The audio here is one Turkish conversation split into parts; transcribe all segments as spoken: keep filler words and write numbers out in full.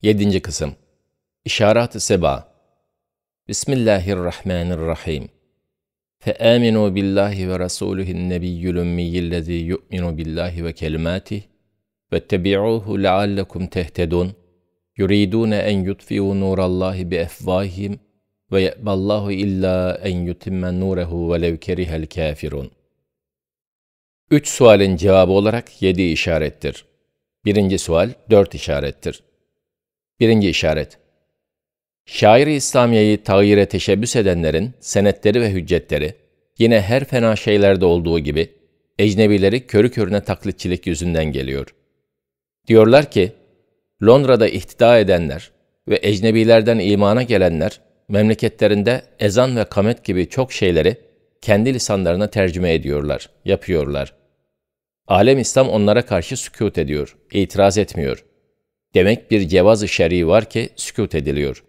Yedinci kısım. İşarat-ı Seba. Bismillahirrahmanirrahim. فَآمِنُوا بِاللّٰهِ وَرَسُولِهِ النَّبِيُّ الْاُمِّيِّ الَّذ۪ي يُؤْمِنُ بِاللّٰهِ وَكَلِمَاتِهِ وَاتَّبِعُوهُ لَعَلَّكُمْ تَهْتَدُونَ يُرِيدُونَ أَنْ يُطْفِئُوا نُورَ اللّٰهِ بِأَفْوَاهِهِمْ وَيَأْبَى اللّٰهُ إِلَّا أَنْ يُتِمَّ نُورَهُ وَلَوْ كَرِهَ الْكَافِرُونَ. Üç sualin cevabı olarak yedi işarettir. Birinci sual, dört işarettir. Birinci işaret. Şair-i İslamiye'yi tağyire teşebbüs edenlerin senetleri ve hüccetleri, yine her fena şeylerde olduğu gibi, ecnebileri körü körüne taklitçilik yüzünden geliyor. Diyorlar ki, Londra'da ihtida edenler ve ecnebilerden imana gelenler, memleketlerinde ezan ve kamet gibi çok şeyleri kendi lisanlarına tercüme ediyorlar, yapıyorlar. Alem İslam onlara karşı sükût ediyor, itiraz etmiyor. Demek bir cevaz-ı şer'i var ki sükût ediliyor.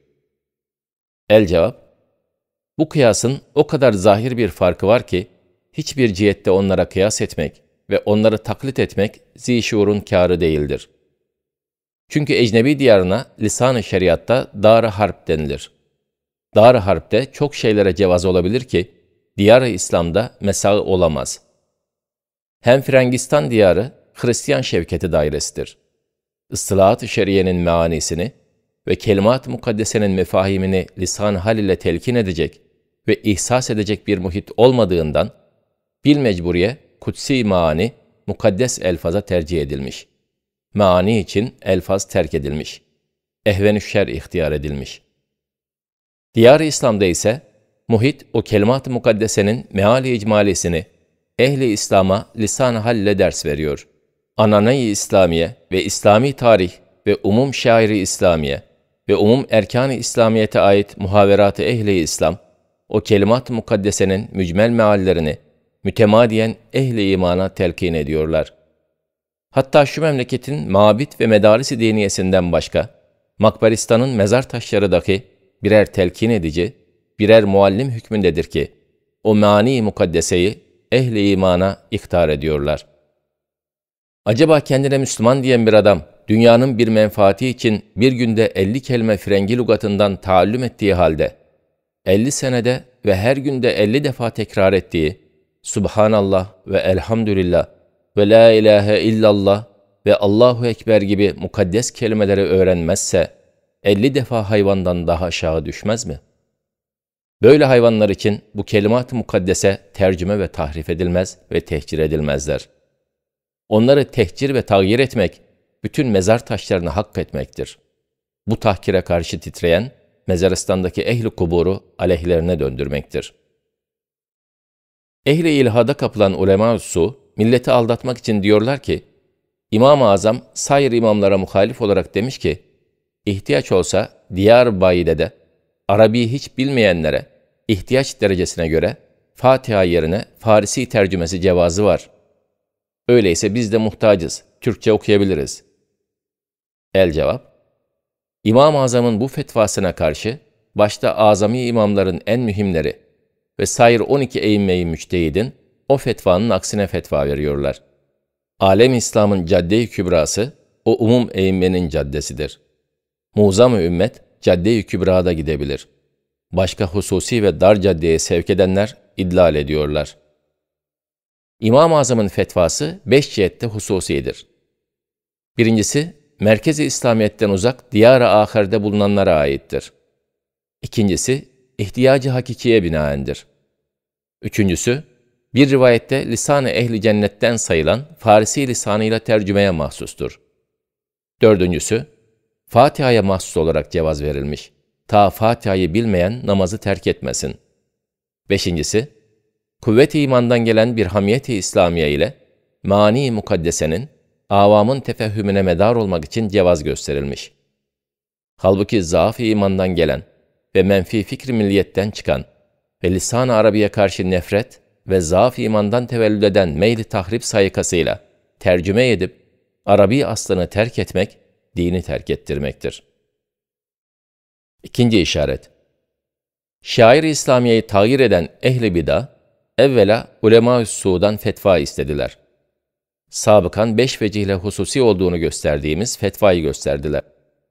El cevap, bu kıyasın o kadar zahir bir farkı var ki, hiçbir cihette onlara kıyas etmek ve onları taklit etmek zîşuurun kârı değildir. Çünkü ecnebi diyarına lisan-ı şeriatta dar-ı harp denilir. Dar-ı harpte çok şeylere cevaz olabilir ki, diyar-ı İslam'da mesağı olamaz. Hem Frangistan diyarı, Hristiyan şevketi dairesidir. Istilahat-ı şeriyenin meanisini ve kelimat-ı mukaddesenin mefahimini lisan-ı hal ile telkin edecek ve ihsas edecek bir muhit olmadığından, bilmecburiye kutsi maani, mukaddes elfaza tercih edilmiş. Maani için elfaz terk edilmiş. Ehven-ü şer ihtiyar edilmiş. Diyar-ı İslam'da ise, muhit o kelimat-ı mukaddesenin meali icmalisini, ehli İslam'a lisan-ı hal ile ders veriyor. Anane-i İslamiye ve İslami tarih ve umum şairi İslamiye ve umum erkan-ı İslamiyete ait muhaverat-ı ehli İslam, o kelimat-ı mukaddesenin mücmel meallerini mütemadiyen ehli imana telkin ediyorlar. Hatta şu memleketin mabit ve medaris-i diniyesinden başka, Makbaristan'ın mezar taşları dahi birer telkin edici, birer muallim hükmündedir ki, o mani-i mukaddeseyi ehli imana ihtar ediyorlar. Acaba kendine Müslüman diyen bir adam, dünyanın bir menfaati için bir günde elli kelime Frengi lügatından taallüm ettiği halde, elli senede ve her günde elli defa tekrar ettiği Subhanallah ve Elhamdülillah ve La ilahe illallah ve Allahu Ekber gibi mukaddes kelimeleri öğrenmezse, elli defa hayvandan daha aşağı düşmez mi? Böyle hayvanlar için bu kelimat-ı mukaddese tercüme ve tahrif edilmez ve tehcir edilmezler. Onları tehcir ve tağyir etmek, bütün mezar taşlarını hak etmektir. Bu tahkire karşı titreyen, Mezaristan'daki ehli kuburu aleyhlerine döndürmektir. Ehli ilhada kapılan ulema-ı su, milleti aldatmak için diyorlar ki, İmam-ı Azam sair imamlara muhalif olarak demiş ki, ihtiyaç olsa Diyar-ı Arabi'yi hiç bilmeyenlere, ihtiyaç derecesine göre Fatiha yerine Farisi tercümesi cevazı var. Öyleyse biz de muhtacız, Türkçe okuyabiliriz. El cevap, İmam-ı Azam'ın bu fetvasına karşı, başta azami imamların en mühimleri ve sair on iki eğimme-i müçtehidin o fetvanın aksine fetva veriyorlar. Alem-i İslam'ın cadde-i kübrası, o umum eğimmenin caddesidir. Muğzam-ı ümmet, cadde-i kübrada gidebilir. Başka hususi ve dar caddeye sevk edenler idlal ediyorlar. İmam-ı Azam'ın fetvası beş cihette hususidir. Birincisi, merkez-i İslamiyet'ten uzak diyar-ı ahirde bulunanlara aittir. İkincisi, ihtiyacı hakikiye binaendir. Üçüncüsü, bir rivayette lisan-ı ehli cennetten sayılan Farisi lisanıyla tercümeye mahsustur. Dördüncüsü, Fatiha'ya mahsus olarak cevaz verilmiş. Ta Fatiha'yı bilmeyen namazı terk etmesin. Beşincisi, kuvvet-i imandan gelen bir hamiyet-i İslamiye ile mani-i mukaddesenin avamın tefehhümüne medar olmak için cevaz gösterilmiş. Halbuki zaaf-ı imandan gelen ve menfi fikri milliyetten çıkan ve lisan-ı Arabiye karşı nefret ve zaaf-ı imandan tevellüd eden meyl-i tahrip sayıkasıyla tercüme edip Arabi aslını terk etmek, dini terk ettirmektir. İkinci işaret. Şair-i İslamiye'yi tağyir eden ehl-i bid'a, evvela ulema-ı su'dan fetva istediler. Sabıkan beş vecihle hususi olduğunu gösterdiğimiz fetvayı gösterdiler.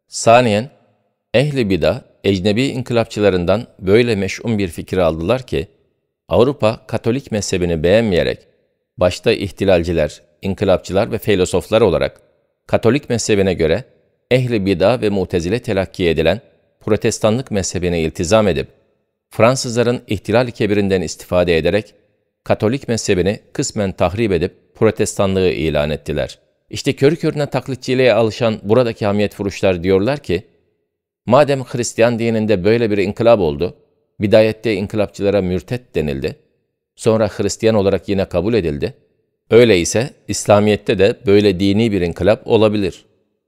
Saniyen, ehli bida, ecnebi inkılapçılarından böyle meş'um bir fikir aldılar ki, Avrupa Katolik mezhebini beğenmeyerek, başta ihtilalciler, inkılapçılar ve filozoflar olarak Katolik mezhebine göre ehli bida ve mutezile telakki edilen Protestanlık mezhebine iltizam edip, Fransızların ihtilal kebirinden istifade ederek Katolik mezhebini kısmen tahrip edip Protestanlığı ilan ettiler. İşte körü körüne taklitçiliğe alışan buradaki hamiyet furuşlar diyorlar ki, madem Hristiyan dininde böyle bir inkılap oldu, bidayette inkılapçılara mürtet denildi, sonra Hristiyan olarak yine kabul edildi, öyleyse İslamiyet'te de böyle dini bir inkılap olabilir.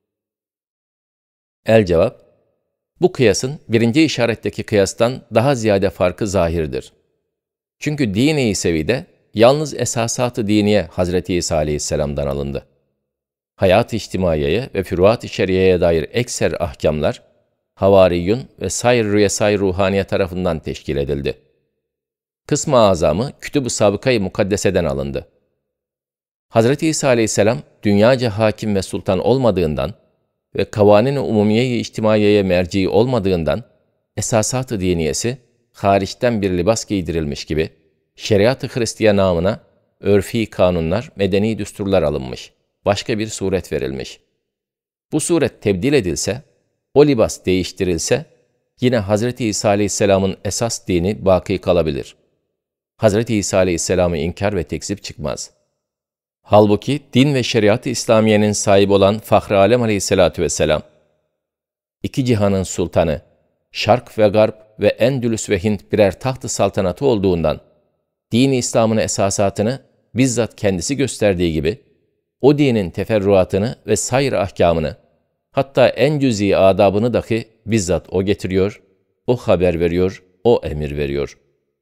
El cevap, bu kıyasın birinci işaretteki kıyastan daha ziyade farkı zahirdir. Çünkü dini sevide yalnız esasat-ı diniye Hazreti İsa Aleyhisselam'dan alındı. Hayat-ı içtimaiyeye ve füruat-ı şeriyeye dair ekser ahkamlar, Havariyun ve sair rüyesay ruhaniye tarafından teşkil edildi. Kısmı azamı Kütüb-ü Sabıkayı Mukaddeseden alındı. Hazreti İsa Aleyhisselam dünyaca hakim ve sultan olmadığından ve kavanin-i umumiye-i içtimaiyeye merci olmadığından esasat-ı diniyesi hariçten bir libas giydirilmiş gibi şeriat-ı Hristiyan namına örfi kanunlar, medeni düsturlar alınmış, başka bir suret verilmiş. Bu suret tebdil edilse, o libas değiştirilse, yine Hazreti İsa Aleyhisselam'ın esas dini baki kalabilir. Hazreti İsa Aleyhisselam'ı inkar ve tekzip çıkmaz. Halbuki din ve şeriat-ı İslamiye'nin sahibi olan Fahri Alem Aleyhisselatü Vesselam, iki cihanın sultanı, Şark ve Garp ve Endülüs ve Hint birer taht-ı saltanatı olduğundan, din-i İslam'ın esasatını bizzat kendisi gösterdiği gibi, o dinin teferruatını ve sayr ahkamını, hatta en cüz'i adabını dahi bizzat o getiriyor, o haber veriyor, o emir veriyor.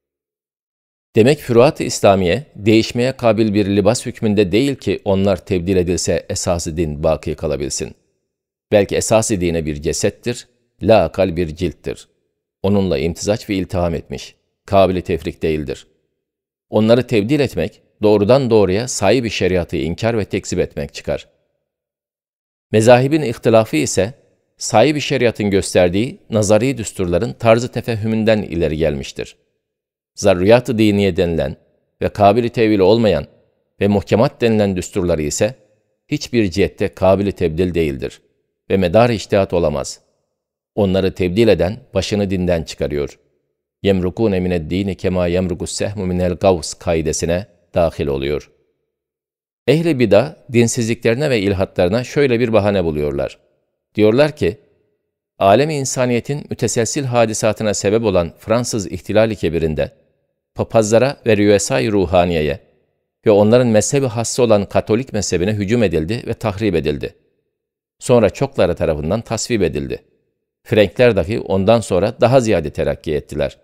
Demek füruat-ı İslamiye, değişmeye kabil bir libas hükmünde değil ki onlar tebdil edilse esas-ı din baki kalabilsin. Belki esas-ı dine bir cesettir, la akal bir cilttir. Onunla imtizaç ve iltiham etmiş, kabili tefrik değildir. Onları tebdil etmek, doğrudan doğruya sahibi şeriatı inkar ve tekzip etmek çıkar. Mezahibin ihtilafı ise, sahibi şeriatın gösterdiği nazari düsturların tarzı tefehümünden ileri gelmiştir. Zarriyat-ı diniye denilen ve kabili tevili olmayan ve muhkemat denilen düsturları ise hiçbir cihette kabili tebdil değildir ve medar içtihat olamaz. Onları tebdil eden başını dinden çıkarıyor. Yemrukûne mined-dîni kemâ yemrukus sehmu minel gavs kaidesine dahil oluyor. Ehl-i bida, dinsizliklerine ve ilhatlarına şöyle bir bahane buluyorlar. Diyorlar ki, alem-i insaniyetin müteselsil hadisatına sebep olan Fransız ihtilali kebirinde, papazlara ve rüyesay ruhaniyeye ve onların mezhebi hassa olan Katolik mezhebine hücum edildi ve tahrip edildi. Sonra çokları tarafından tasvip edildi. Frenkler dahi ondan sonra daha ziyade terakki ettiler.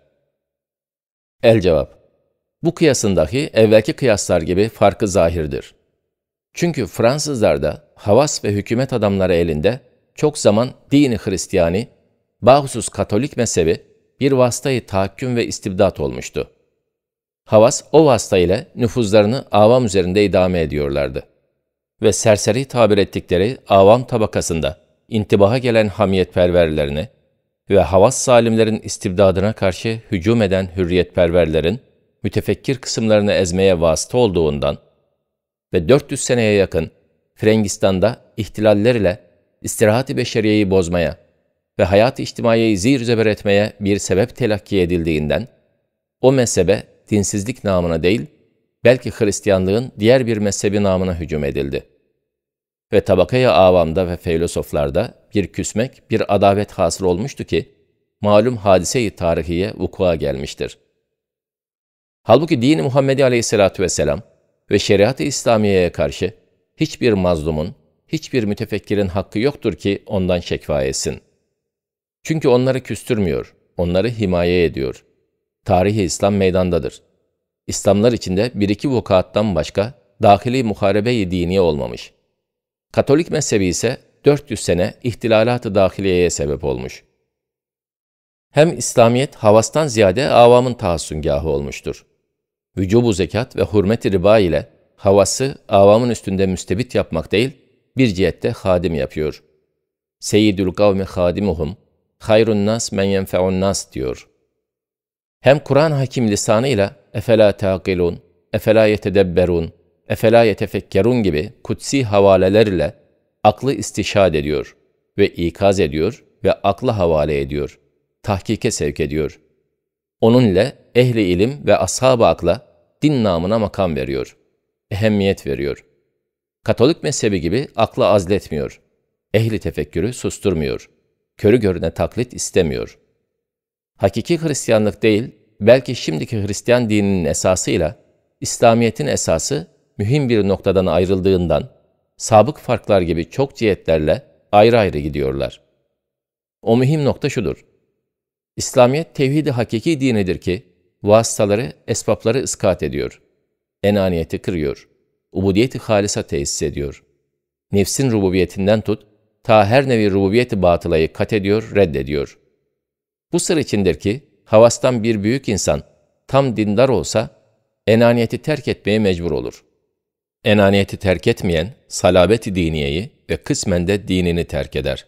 El cevap, bu kıyasın dahi evvelki kıyaslar gibi farkı zahirdir. Çünkü Fransızlarda havas ve hükümet adamları elinde çok zaman dini Hristiyani, bahusus Katolik mezhebi bir vasıtayı tahakküm ve istibdat olmuştu. Havas o vasıta ile nüfuzlarını avam üzerinde idame ediyorlardı. Ve serseri tabir ettikleri avam tabakasında intibaha gelen hamiyetperverlerini ve havas salimlerin istibdadına karşı hücum eden hürriyetperverlerin mütefekkir kısımlarını ezmeye vasıta olduğundan ve dört yüz seneye yakın Frengistan'da ihtilaller ile istirahat-ı beşeriyeyi bozmaya ve hayat-ı içtimaiyeyi zir zeber etmeye bir sebep telakki edildiğinden, o mezhebe dinsizlik namına değil, belki Hristiyanlığın diğer bir mezhebi namına hücum edildi. Ve tabakaya avamda ve filozoflarda bir küsmek, bir adavet hasıl olmuştu ki, malum hadise-i tarihiye vukua gelmiştir. Halbuki din-i Muhammedi Aleyhisselatü Vesselam ve şeriat-ı İslamiye'ye karşı hiçbir mazlumun, hiçbir mütefekkirin hakkı yoktur ki ondan şekva etsin. Çünkü onları küstürmüyor, onları himaye ediyor. Tarih-i İslam meydandadır. İslamlar içinde bir iki vukuattan başka dahili muharebe-i diniye olmamış. Katolik mezhebi ise dört yüz sene ihtilalat-ı dahiliyeye sebep olmuş. Hem İslamiyet havastan ziyade avamın tahassüngâhı olmuştur. Vücubu zekat ve hürmet-i riba ile havası avamın üstünde müstebit yapmak değil, bir cihette hadim yapıyor. Seyyidül kavmi hadimuhum, hayrun nas men yenfe'un nas diyor. Hem Kur'an hakim lisanıyla efela taqilun, efela yetedebberun, efela yetefekkerun gibi kutsi havalelerle aklı istişhad ediyor ve ikaz ediyor ve akla havale ediyor, tahkike sevk ediyor. Onunla ehli ilim ve ashab-ı akla din namına makam veriyor, ehemmiyet veriyor. Katolik mezhebi gibi akla azletmiyor, ehli tefekkürü susturmuyor, körü görüne taklit istemiyor. Hakiki Hristiyanlık değil, belki şimdiki Hristiyan dininin esasıyla İslamiyet'in esası mühim bir noktadan ayrıldığından sabık farklar gibi çok cihetlerle ayrı ayrı gidiyorlar. O mühim nokta şudur: İslamiyet tevhid-i hakiki dinidir ki vasıtaları, esbapları iskat ediyor, enaniyeti kırıyor, ubudiyet-i halisa tesis ediyor. Nefsin rububiyetinden tut, ta her nevi rububiyet-i batılayı kat ediyor, reddediyor. Bu sır içindir ki havastan bir büyük insan tam dindar olsa enaniyeti terk etmeye mecbur olur. Enaniyeti terk etmeyen salabet-i diniyeyi ve kısmen de dinini terk eder.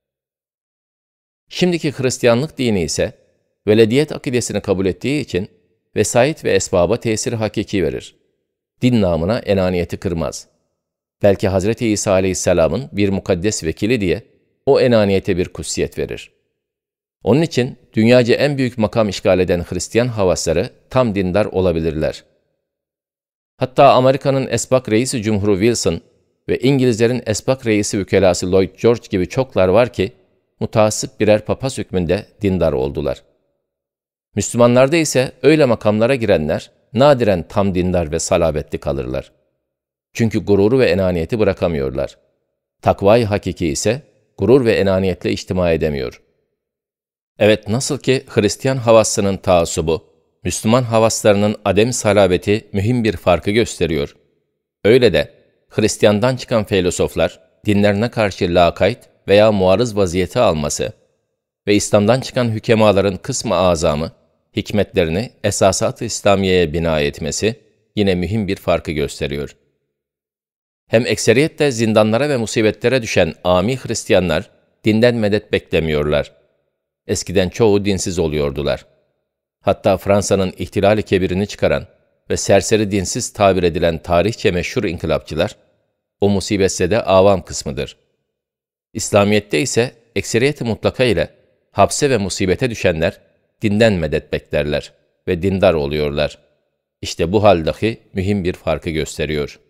Şimdiki Hristiyanlık dini ise velediyet akidesini kabul ettiği için vesait ve esbaba tesiri hakiki verir. Din namına enaniyeti kırmaz. Belki Hazreti İsa Aleyhisselam'ın bir mukaddes vekili diye o enaniyete bir kutsiyet verir. Onun için dünyaca en büyük makam işgal eden Hristiyan havasları tam dindar olabilirler. Hatta Amerika'nın esbak reisi Cumhuru Wilson ve İngilizlerin esbak reisi vükelası Lloyd George gibi çoklar var ki mutaassıp birer papaz hükmünde dindar oldular. Müslümanlarda ise öyle makamlara girenler nadiren tam dindar ve salabetli kalırlar. Çünkü gururu ve enaniyeti bırakamıyorlar. Takvayı hakiki ise gurur ve enaniyetle içtima edemiyor. Evet, nasıl ki Hristiyan havasının taassubu, Müslüman havaslarının adem salabeti mühim bir farkı gösteriyor. Öyle de Hristiyandan çıkan filozoflar dinlerine karşı lakayt veya muarız vaziyeti alması ve İslam'dan çıkan hükemaların kısmı azamı hikmetlerini esasat-ı İslamiye'ye bina etmesi yine mühim bir farkı gösteriyor. Hem ekseriyetle zindanlara ve musibetlere düşen âmi Hristiyanlar dinden medet beklemiyorlar. Eskiden çoğu dinsiz oluyordular. Hatta Fransa'nın ihtilal-i kebirini çıkaran ve serseri dinsiz tabir edilen tarihçe meşhur inkılapçılar, o musibetse de avam kısmıdır. İslamiyet'te ise ekseriyet-i mutlaka ile hapse ve musibete düşenler dinden medet beklerler ve dindar oluyorlar. İşte bu hal dahi mühim bir farkı gösteriyor.